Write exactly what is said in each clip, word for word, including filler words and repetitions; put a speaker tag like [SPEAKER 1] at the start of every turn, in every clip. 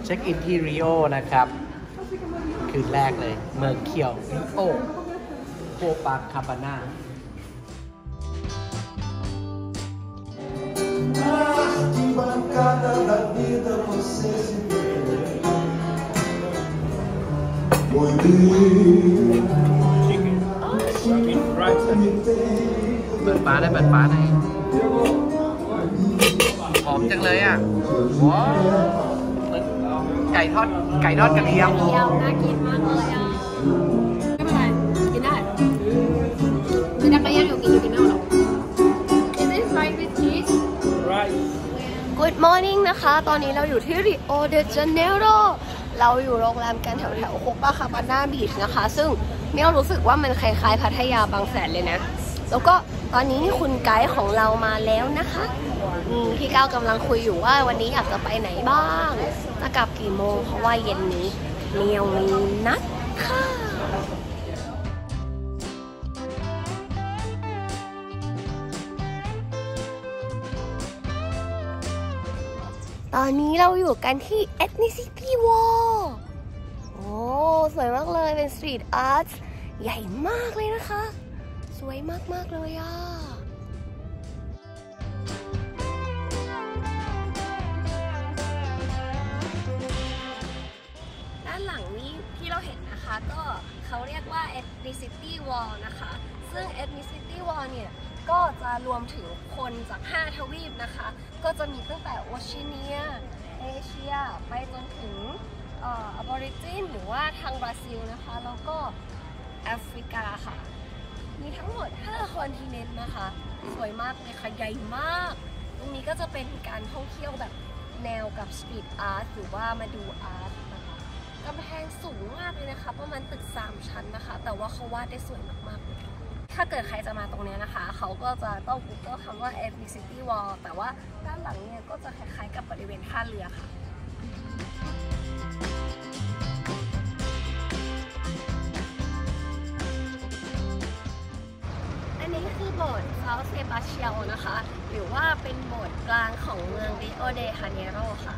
[SPEAKER 1] เช็คอินที่ริโอนะครับคืนแรกเลยเมืองเคียวริโอโคปาคาบาน่าเปิดฟ้าได้เปิดฟ้าได้หอมจังเลยอ่ะว้าวไก่ทอดไก่ทอดกระเทียม
[SPEAKER 2] เทียมน่ากินมากเลยอ่ะไม่เป็นไรกินได้คือนักเรียนอยู่กินอยู่กินไม่หมดหรอก Is this fried with cheese?
[SPEAKER 3] Right.
[SPEAKER 2] Good morning นะคะตอนนี้เราอยู่ที่ริโอเดจาเนโรเราอยู่โรงแรมกันแถวแถวโคปาคาบาน่าบีชนะคะซึ่งเมี่ยวรู้สึกว่ามันคล้ายๆพัทยาบางแสนเลยนะแล้วก็ตอนนี้คุณไกด์ของเรามาแล้วนะคะพี่ก้าวกำลังคุยอยู่ว่าวันนี้อยากจะไปไหนบ้างจะกลับกี่โมงเพราะว่าเย็นนี้เมียวมีนัดค่ะตอนนี้เราอยู่กันที่ Ethnicity Wall โอ้สวยมากเลยเป็น Street Art ใหญ่มากเลยนะคะสวยมากๆเลยอ่ะด้านหลังนี้ที่เราเห็นนะคะก็เขาเรียกว่า Ethnicity Wall นะคะซึ่ง Ethnicity Wall เนี่ยก็จะรวมถึงคนจากห้าทวีปนะคะก็จะมีตั้งแต่โอเชียเนียเอเชียไปจนถึงเอ่ออบอริจินหรือว่าทางบราซิลนะคะแล้วก็แอฟริกาค่ะมีทั้งหมดห้าคอนติเนนต์นะคะสวยมากเลยค่ะใหญ่มากตรงนี้ก็จะเป็นการท่องเที่ยวแบบแนวกับสตรีทอาร์ตหรือว่ามาดูอาร์ตนะคะกำแพงสูงมากเลยนะคะประมาณตึกสามชั้นนะคะแต่ว่าเขาวาดได้สวยมากๆเลยถ้าเกิดใครจะมาตรงนี้นะคะเขาก็จะต้อง Google คำว่า Ethnicity Wall แต่ว่าด้านหลังเนี่ยก็จะคล้ายๆกับบริเวณท่าเรือค่ะอันนี้คือโบสถ์ซาเซบาสเตียนนะคะหรือว่าเป็นโบสถ์กลางของเมืองริโอเดจาเนโรค่ะ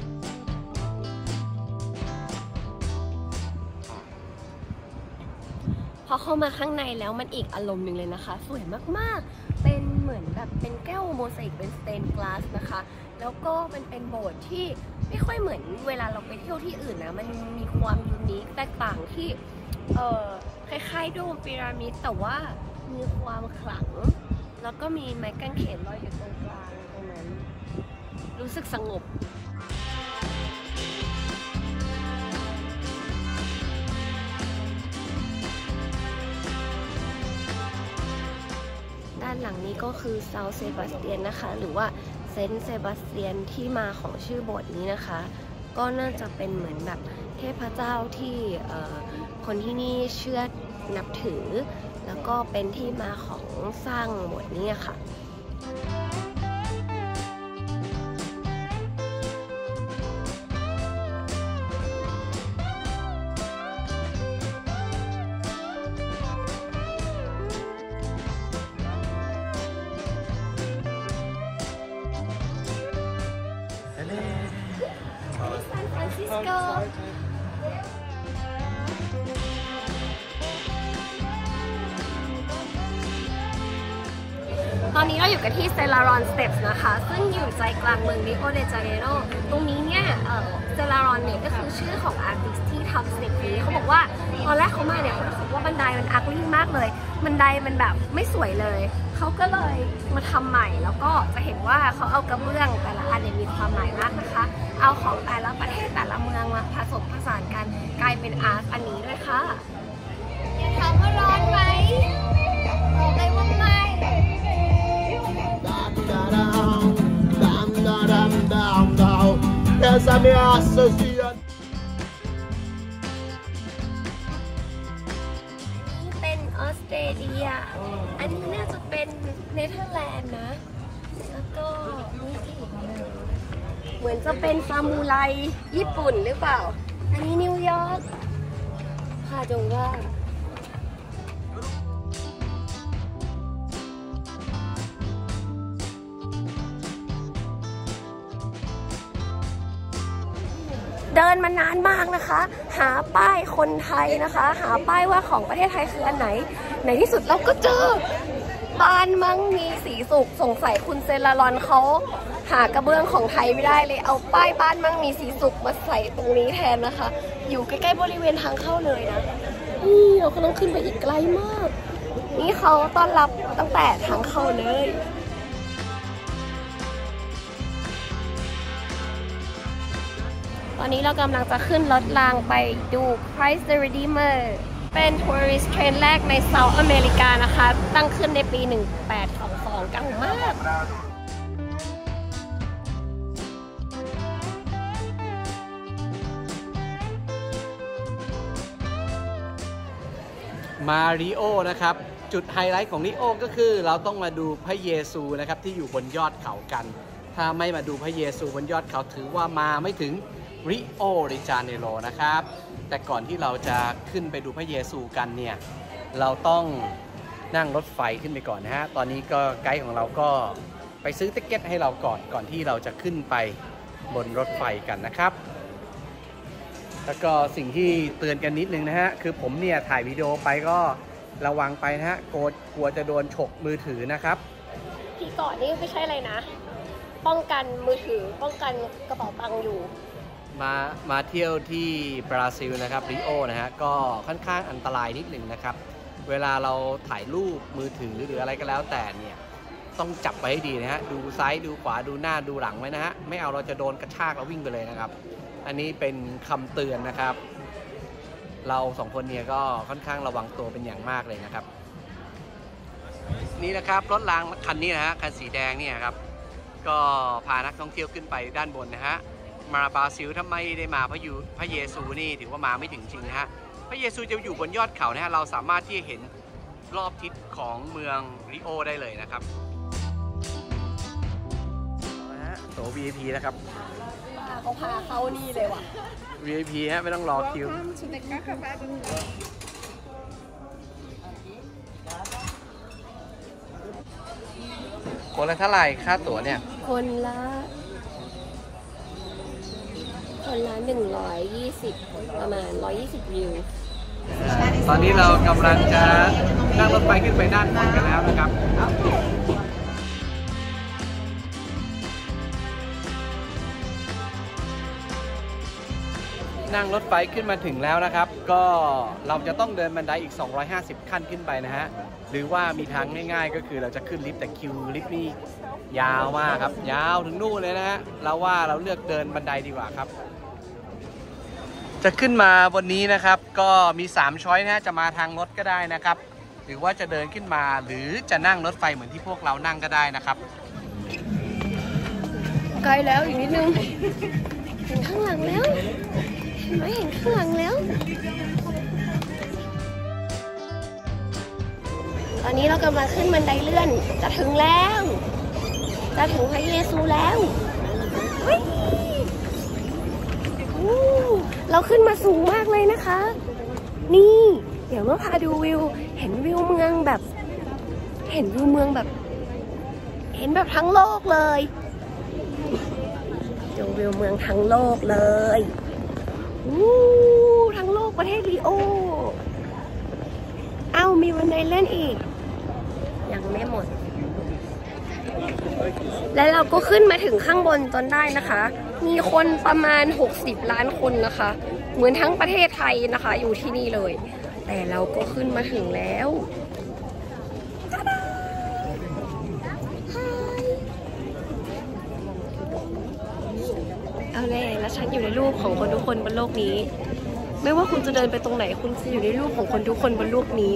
[SPEAKER 2] พอเข้ามาข้างในแล้วมันอีกอารมณ์หนึ่งเลยนะคะสวยมากๆเป็นเหมือนแบบเป็นแก้วโมเสกเป็นสเตนกลาสนะคะแล้วก็มันเป็นโบสถ์ที่ไม่ค่อยเหมือนเวลาเราไปเที่ยวที่อื่นนะมันมีความยูนิคแตกต่างที่เออคล้ายๆโดมพีระมิดแต่ว่ามีความขลังแล้วก็มีไม้กางเขนลอยอยู่ตรงกลางตรงนั้นรู้สึกสงบด้านหลังนี้ก็คือซาเซบาสเตียนนะคะหรือว่าเซนต์เซบาสเตียนที่มาของชื่อโบสถ์นี้นะคะก็น่าจะเป็นเหมือนแบบเทพเจ้าที่คนที่นี่เชื่อนับถือแล้วก็เป็นที่มาของสร้างโบสถ์นี้ค่ะซานฟรานซิสโกตอนนี้เราอยู่กันที่เซลารอนสเตปส์นะคะซึ่งอยู่ใจกลางเมืองริโอเดจาเนโรตรงนี้เนี่ยเซลารอนเนี่ยก็คือชื่อของอาร์ติสที่ทำสเต็ปนี้เขาบอกว่าตอนแรกเขามาเนี่ยเขารู้สึกว่าบันไดมันอักลี่มากเลยบันไดมันแบบไม่สวยเลยเขาก็เลยมาทำใหม่แล้วก็จะเห็นว่าเขาเอากระเบื้องแต่ละอันเนี่ยมีความหมายมากนะคะเอาของแต่ละประเทศแต่ละเมืองมาผสมผสานกันกลายเป็นอาร์ตอันนี้ด้วยค่ะอยากถามว่าร้อนไหมบอกเลยว่าไม่As ameaças de เป็นออสเตรเลียอันนี้น่าจะเป็นเนเธอร์แลนด์นะแล้วก็นี่อีกเหมือนจะเป็นซามูไรญี่ปุ่นหรือเปล่าอันนี้นิวยอร์กพาจงว่า ดเดินมานานมากนะคะ หาป้ายคนไทยนะคะ หาป้ายว่าของประเทศไทยคืออันไหนในที่สุดเราก็เจอบ้านมั่งมีสีสุขสงสัยคุณเซลารอนเขาหากระเบื้องของไทยไม่ได้เลยเอาป้ายบ้านมั่งมีสีสุขมาใส่ตรงนี้แทนนะคะ อยู่ใกล้ๆบริเวณทางเข้าเลยนะนี่เราก็ต้องขึ้นไปอีกไกลมากนี่เขาต้อนรับตั้งแต่ทางเข้าเลยตอนนี้เรากำลังจะขึ้นรถรางไปดู Christ the Redeemer เป็นทัวริสต์เทรนแรกในเซาท์อเมริกานะคะตั้งขึ้นในปีหนึ่งแปดสองสองเก่ามาก
[SPEAKER 1] มาริโอนะครับจุดไฮไลท์ของริโอก็คือเราต้องมาดูพระเยซูนะครับที่อยู่บนยอดเขากันถ้าไม่มาดูพระเยซูบนยอดเขาถือว่ามาไม่ถึงริโอดิจาเนโรนะครับแต่ก่อนที่เราจะขึ้นไปดูพระเยซูกันเนี่ยเราต้องนั่งรถไฟขึ้นไปก่อนนะฮะตอนนี้ก็ไกด์ของเราก็ไปซื้อติ๊กเก็ตให้เราก่อนก่อนที่เราจะขึ้นไปบนรถไฟกันนะครับแล้วก็สิ่งที่เตือนกันนิดนึงนะฮะคือผมเนี่ยถ่ายวิดีโอไปก็ระวังไปนะฮะกลัวกลัวจะโดนฉกมือถือนะครับ
[SPEAKER 2] ที่เกาะนี่ไม่ใช่อะไรนะป้องกันมือถือป้องกันกระเป๋าตังค์อยู่
[SPEAKER 1] มามาเที่ยวที่บราซิลนะครับริโอนะฮะก็ค่อนข้างอันตรายนิดหนึ่งนะครับเวลาเราถ่ายรูปมือถือหรืออะไรก็แล้วแต่เนี่ยต้องจับไว้ให้ดีนะฮะดูซ้ายดูขวาดูหน้าดูหลังไว้นะฮะไม่เอาเราจะโดนกระชากแล้ววิ่งไปเลยนะครับอันนี้เป็นคำเตือนนะครับเราสองคนเนี่ยก็ค่อนข้างระวังตัวเป็นอย่างมากเลยนะครับนี่นะครับรถรางคันนี้นะฮะคันสีแดงเนี่ยครับก็พานักท่องเที่ยวขึ้นไปด้านบนนะฮะมาบราซิลถ้าไม่ได้มาพระยูพระเยซูนี่ถือว่ามาไม่ถึงจริงนะฮะพระเยซูจะอยู่บนยอดเขานะฮะเราสามารถที่จะเห็นรอบทิศของเมืองริโอได้เลยนะครับนะฮะโต๊ะ วี ไอ พี นะครับ
[SPEAKER 2] เขาพาเข้านี่เลยว่ะ
[SPEAKER 1] วี ไอ พี ฮะไม่ต้องรอคิวคนละเท่าไหร่ค่าตั๋วเนี่ย
[SPEAKER 2] คนละคนละหนึ่งร้อยยี่สิบประมาณร้อยยี่สิบวิว
[SPEAKER 1] ตอนนี้เรากำลังจะนั่งรถไฟขึ้นไปด้านบนกันแล้วนะครับนั่งรถไฟขึ้นมาถึงแล้วนะครับก็เราจะต้องเดินบันไดอีกสองร้อยห้าสิบขั้นขึ้นไปนะฮะหรือว่ามีทางง่ายๆก็คือเราจะขึ้นลิฟต์แต่คิวลิฟต์นี่ยาวมากครับยาวถึงนู่นเลยนะฮะเราว่าเราเลือกเดินบันไดดีกว่าครับจะขึ้นมาบนนี้นะครับก็มีสามช้อยนะฮะจะมาทางรถก็ได้นะครับหรือว่าจะเดินขึ้นมาหรือจะนั่งรถไฟเหมือนที่พวกเรานั่งก็ได้นะครับ
[SPEAKER 2] ไกลแล้วอีกนิดนึงเห็นข้างหลังแล้วเห็นไหมเห็นข้างหลังแล้วตอนนี้เรากำลังขึ้นบันไดเลื่อนจะถึงแล้วจะถึงพระเยซูแล้วเราขึ้นมาสูงมากเลยนะคะนี่เดี๋ยวเมื่อพาดูวิวเห็นวิวเมืองแบบเห็นวิวเมืองแบบเห็นแบบทั้งโลกเลยดูวิวเมืองทั้งโลกเลยวู้ทั้งโลกประเทศริโอเอ้ามีบันไดเลื่อนอีกยังไม่หมดและเราก็ขึ้นมาถึงข้างบนจนได้นะคะมีคนประมาณหกสิบล้านคนนะคะเหมือนทั้งประเทศไทยนะคะอยู่ที่นี่เลยแต่เราก็ขึ้นมาถึงแล้วเอาแน่แล้วฉันอยู่ในรูปของคนทุกคนบนโลกนี้ไม่ว่าคุณจะเดินไปตรงไหนคุณจะอยู่ในรูปของคนทุกคนบนโลกนี้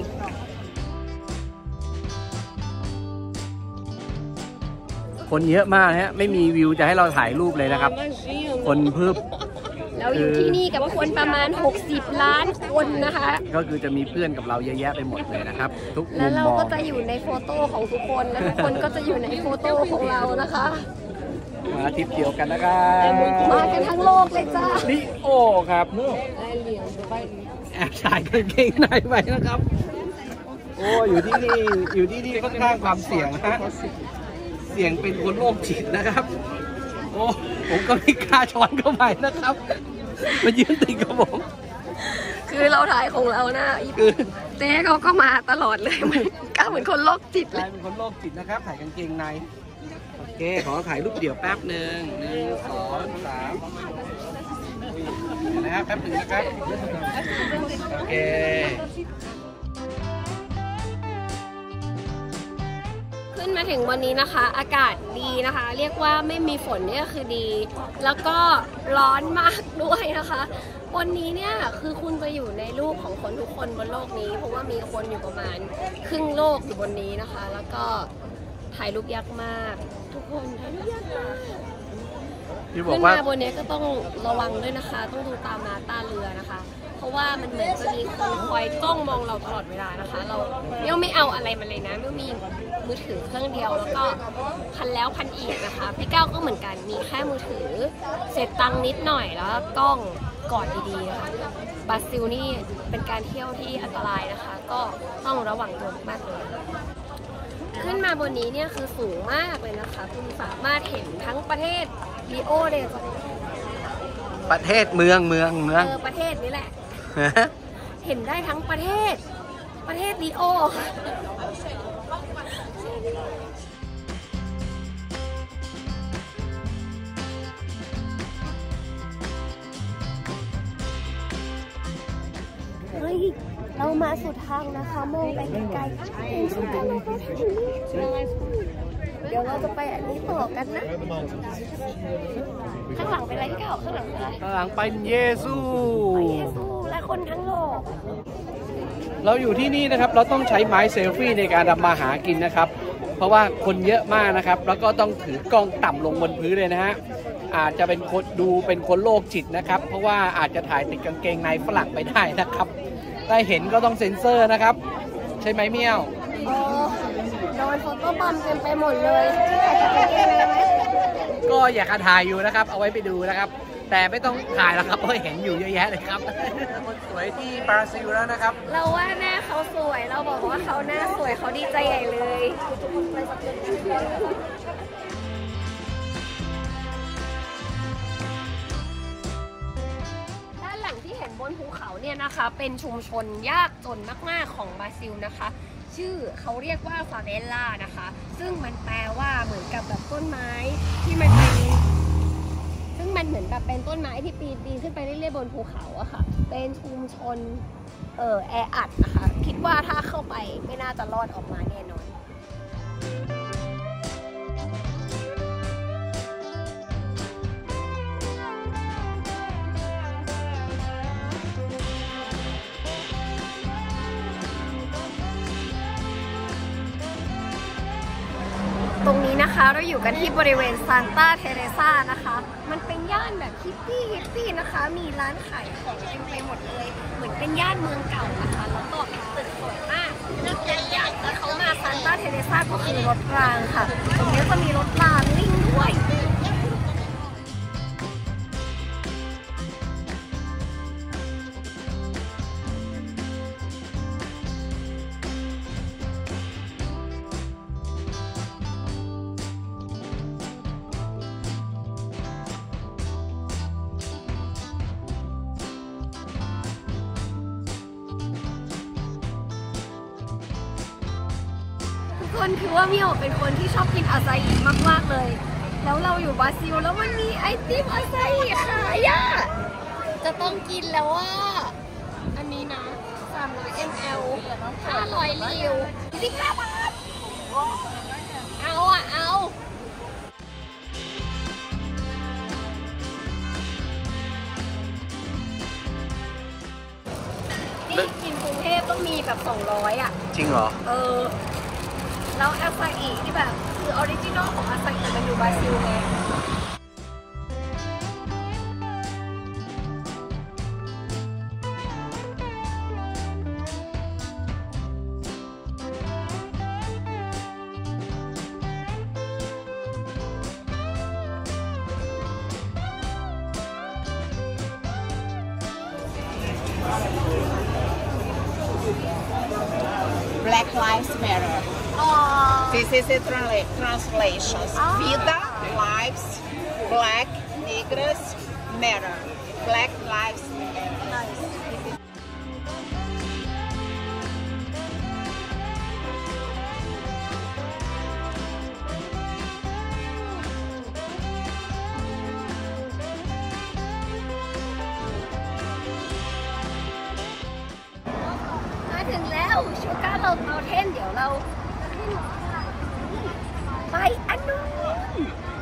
[SPEAKER 1] คนเยอะมากนะฮะไม่มีวิวจะให้เราถ่ายรูปเลยนะครับคนเพิ่ม
[SPEAKER 2] เราอยู่ที่นี่กับคนประมาณหกสิบล้านคนนะคะ
[SPEAKER 1] ก็คือจะมีเพื่อนกับเราเยอะแยะไปหมดเลยนะครับทุกมุมมอง
[SPEAKER 2] แล้วเราก็จะอยู่ในโฟโต้ของทุกคนและทุกคนก็จะอยู่ในโฟโต้ของเรานะคะ
[SPEAKER 1] มาทริปเดียวกันนะครับ
[SPEAKER 2] มากันทั้งโลกเลยจ้า
[SPEAKER 1] ริโอครับแอบถ่ายกางเกงในไปนะครับโอ้อยู่ที่นี่อยู่ที่นี่ค่อนข้างความเสี่ยงฮะเสี่ยงเป็นคนโรคจิตนะครับโอ้ผมก็ไม่กล้าช้อนเข้าไปนะครับมายืนติดกับผม
[SPEAKER 2] คือเราถ่ายของเรานะเจ๊เขาก็มาตลอดเลยเหมือนก้าเหมือนคนโรคจิตเลย
[SPEAKER 1] เป็นคนโรคจิตนะครับถ่ายกางเกงในโอเคขอถ่ายรูปเดี่ยวแป๊บหนึ่งหนึ่งสองสามนะครับแป๊บหนึ่งนะครับโอเค
[SPEAKER 2] ขึ้นมาถึงวันนี้นะคะอากาศดีนะคะเรียกว่าไม่มีฝนเนี่ยคือดีแล้วก็ร้อนมากด้วยนะคะวันนี้เนี่ยคือคุณจะอยู่ในรูปของคนทุกคนบนโลกนี้เพราะว่ามีคนอยู่ประมาณครึ่งโลกอยู่บนนี้นะคะแล้วก็ถ่ายรูปยากมากทุกคนถ่ายรูปยากมากขึ้นมาบนนี้ก็ต้องระวังด้วยนะคะต้องดูตามน้าตาเรือนะคะเพราะว่ามันเหมือนจะมีคนคอยจ้องมองเราตลอดเวลานะคะเราเนี่ยไม่เอาอะไรมาเลยนะไม่มีมือถือเครื่องเดียวแล้วก็พันแล้วพันอีกนะคะพี่ก้าวก็เหมือนกันมีแค่มือถือเสร็จตังนิดหน่อยแล้วกล้องกอดดีๆนะคะบราซิลนี่เป็นการเที่ยวที่อันตรายนะคะก็ต้องระวังตัวมากเลยขึ้นมาบนนี้เนี่ยคือสูงมากเลยนะคะคุณสามารถเห็นทั้งประเทศริโอเดจาเนโร
[SPEAKER 1] ประเทศเมืองเมืองเมือง
[SPEAKER 2] เออประเทศนี้แหละเห็นได้ทั้งประเทศประเทศริโอเฮ้ยเรามาสุดทางนะคะมองไปไกลๆเห็นสุดทางนะคะเดี๋ยวเราจะไปอันนี้ต่อกันนะข้างหลังเป็นอะไรที่เก่าข้างหลังเป็นอะไร
[SPEAKER 1] ข้างหลังเป็นเยซู
[SPEAKER 2] เยซูและคนทั้งโลก
[SPEAKER 1] เราอยู่ที่นี่นะครับเราต้องใช้ไม้เซลฟี่ในการทำมาหากินนะครับเพราะว่าคนเยอะมากนะครับแล้วก็ต้องถือกล้องต่ำลงบนพื้นเลยนะฮะอาจจะเป็นคนดูเป็นคนโรคจิตนะครับเพราะว่าอาจจะถ่ายติดกางเกงในฝรั่งไปได้นะครับได้เห็นก็ต้องเซ็นเซอร์นะครับใช่ไหมเมี่ยว
[SPEAKER 2] โดนโฟโต้บอมเต็มไปหมดเลยถ่ายกางเกงในไหม
[SPEAKER 1] ก็อยากถ่ายอยู่นะครับเอาไว้ไปดูนะครับแต่ไม่ต้องถ่ายแล้วครับเพราะเห็นอยู่เยอะแยะเลยครับคนสวยที่บราซิลแล้วนะครับ
[SPEAKER 2] เราว่าหน้าเขาสวยเราบอกว่าเขาหน้าสวยเขาดีใจใหญ่เลยด้านหลังที่เห็นบนภูเขาเนี่ยนะคะเป็นชุมชนยากจนมากๆของบราซิลนะคะชื่อเขาเรียกว่าฟาเวลล่านะคะซึ่งมันแปลว่าเหมือนกับแบบต้นไม้ที่มันเป็นซึ่งมันเหมือนแบบเป็นต้นไม้ที่ปีนปีนขึ้นไปเรื่อยๆบนภูเขาอะค่ะเป็นชุมชนเอ่อแออัดนะคะคิดว่าถ้าเข้าไปไม่น่าจะรอดออกมาแน่นอนตรงนี้นะคะเราอยู่กันที่บริเวณซานตาเทเรซานะคะมันเป็นย่านแบบฮิปปี้ฮิปปี้นะคะมีร้านขายของเต็มไปหมดเลยเหมือนเป็นย่านเมืองเก่านะคะแล้วก็ตึกสวยมากอย่างที่เขามาซานตาเทเรซาก็คือรถรางค่ะตรงนี้ก็มีรถรางวิ่งด้วยคนคือว่ามิโอเป็นคนที่ชอบกินอาซาอิมากๆเลยแล้วเราอยู่บราซิลแล้วมันมีไอติมอาซาอิขายอ่ะจะต้องกินแล้วว่าอันนี้นะสามร้อยมิลลิลิตร ห้าร้อยริวสิบห้าบาทเอาอ่ะเอานี่กินกรุงเทพต้องมีแบบสองร้อยอ่ะ
[SPEAKER 1] จริงเหรอ
[SPEAKER 2] เออแล้วอาซาอิที่แบบคือออริจินอลของอาซาอิมันอยู่บราซิลไง
[SPEAKER 3] Black Lives Matter.
[SPEAKER 2] Oh.
[SPEAKER 3] This is a tra translation.
[SPEAKER 2] Oh.
[SPEAKER 3] Vida, lives, black, negras, matter. Black Lives Matter.
[SPEAKER 2] มาถึงแล้วชูการ์โลเมลเทนเดี๋ยวเราไปอันนู้น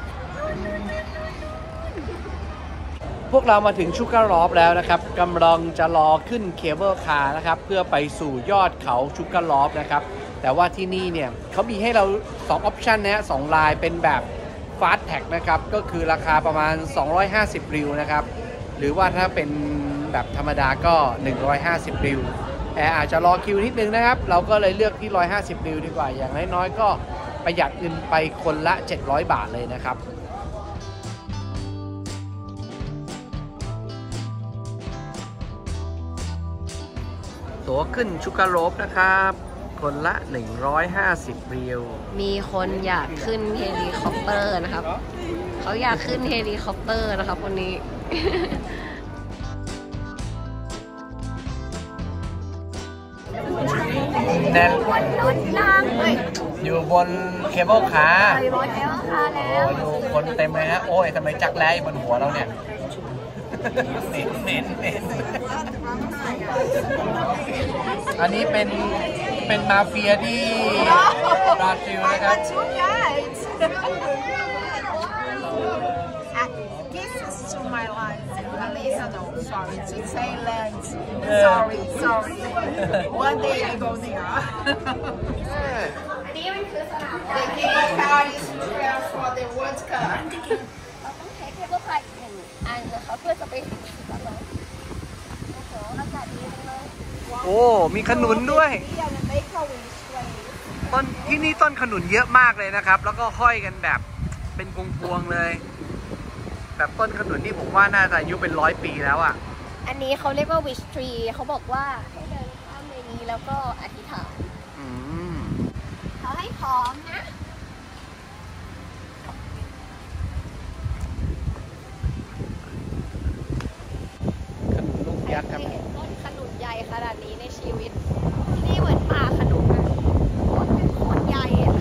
[SPEAKER 1] พวกเรามาถึงชูการ์ลอฟแล้วนะครับกำลังจะรอขึ้นเคเบิลคาร์นะครับเพื่อไปสู่ยอดเขาชูการ์ลอฟนะครับแต่ว่าที่นี่เนี่ยเขามีให้เราสองออปชันนะฮะสองลายเป็นแบบฟาสต์แท็กนะครับก็คือราคาประมาณสองร้อยห้าสิบริวนะครับหรือว่าถ้าเป็นแบบธรรมดาก็หนึ่งร้อยห้าสิบริวแต่อาจจะรอคิวนิดนึงนะครับเราก็เลยเลือกที่หนึ่งร้อยห้าสิบริวดีกว่าอย่างน้อยๆก็ประหยัดเงินไปคนละเจ็ดร้อยบาทเลยนะครับตั๋วขึ้นชูการ์ลอฟนะครับคนละหนึ่งร้อยห้าสิบริว
[SPEAKER 2] มีคนอยากขึ้นเฮลิคอปเตอร์นะครับเขาอยากขึ้นเฮลิคอปเตอร์นะครับวันนี้
[SPEAKER 1] แน่น
[SPEAKER 2] รถนั่งเลย
[SPEAKER 1] อยู่บนเคเบิลคาร์
[SPEAKER 2] ไปรถแล้วค่ะแล้ว
[SPEAKER 1] ดูคนเต็มเลยฮะโอ้ยทำไมจักรแร้บนหัวเราเนี่ยเหม็นเหม็นเหม็นอันนี้เป็นเป็นมาเฟียที่บราซิลนะครับ
[SPEAKER 3] Two guys. This is to my life. Malaysia, no, sorry. To Thailand. Sorry, sorry. One day I go there.
[SPEAKER 2] อันนี้มันคือสนาม
[SPEAKER 3] The game card is prepared for the World Cup.
[SPEAKER 2] เราต้องใช้เคเบิลคาร์อีกหนึ่งอันนะคะเพื่อจะไปถึงจุดนั้นโอ้โหอากาศดีจังเลย
[SPEAKER 1] โอ้มีขนุนด้วยต้นที่นี่ต้นขนุนเยอะมากเลยนะครับแล้วก็ห้อยกันแบบเป็นพวงๆเลยแบบต้นขนุนนี่ผมว่าน่าจะอายุเป็นร้อยปีแล้วอ่ะ
[SPEAKER 2] อันนี้เขาเรียกว่า wish tree เขาบอกว่าให้เดินข้ามในนี้แล้วก็อธิษฐาน
[SPEAKER 1] อืม
[SPEAKER 2] เขาให้พร้อมนะ
[SPEAKER 1] ขนุนลูกยักษ์ครับ
[SPEAKER 2] เคยเห็นต้นขนุนใหญ่ขนาดนี้ในชีวิตที่นี่เหมือนป่าขนุนอะต้นเป็นโคตรใหญ่อะ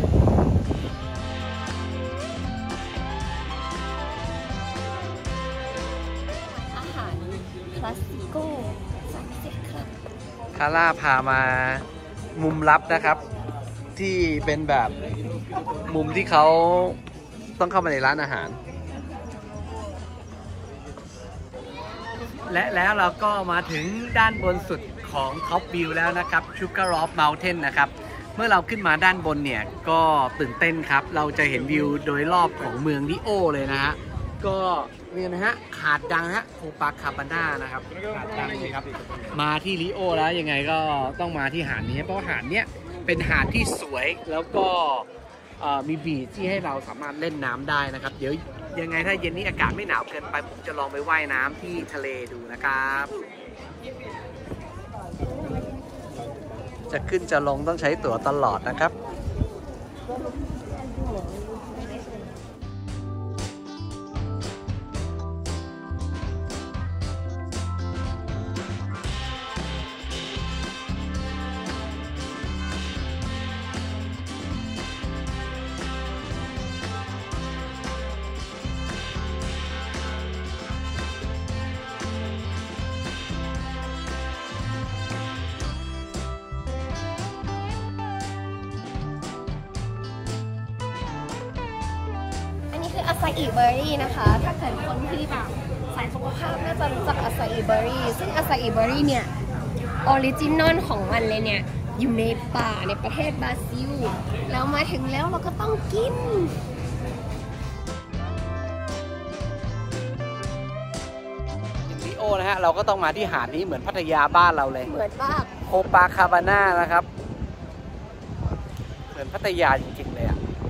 [SPEAKER 2] อาหารคลาสสิโก้สันเซ็ตครับ
[SPEAKER 1] คาร่าพามามุมลับนะครับ ที่เป็นแบบมุมที่เขาต้องเข้ามาในร้านอาหาร และแล้วเราก็มาถึงด้านบนสุดของท็อปวิวแล้วนะครับชูการ์ลอฟเมลเทนนะครับเมื่อเราขึ้นมาด้านบนเนี่ยก็ตื่นเต้นครับเราจะเห็นวิวโดยรอบของเมืองลิโอเลยนะฮะก็เนี่ยนะฮะหาดดังฮะโคปาคาบาน่านะครับหาดดังเลยครับมาที่ลิโอแล้วยังไงก็ต้องมาที่หาดนี้เพราะหาดเนี้ยเป็นหาดที่สวยแล้วก็มีบีชที่ให้เราสามารถเล่นน้ำได้นะครับเดี๋ยวยังไงถ้าเย็นนี้อากาศไม่หนาวเกินไปผมจะลองไปว่ายน้ำที่ทะเลดูนะครับจะขึ้นจะลงต้องใช้ตั๋วตลอดนะครับ
[SPEAKER 2] อาซาอิเบอร์รี่นะคะถ้าเกิดคนที่แบบสายสุขภาพน่าจะรู้จักอาซาอิเบอร์รี่ซึ่งอาซาอิเบอร์รี่เนี่ยออริจินอลของมันเลยเนี่ยอยู่ในป่าในประเทศบราซิลแล้วมาถึงแล้วเราก็ต้องกิน
[SPEAKER 1] ลิโอนะฮะเราก็ต้องมาที่หาดนี้เหมือนพัทยาบ้านเราเลย
[SPEAKER 2] เหมือนมาก
[SPEAKER 1] โคปาคาบาน่านะครับเหมือนพัทยาจริงๆเลยอ่ะ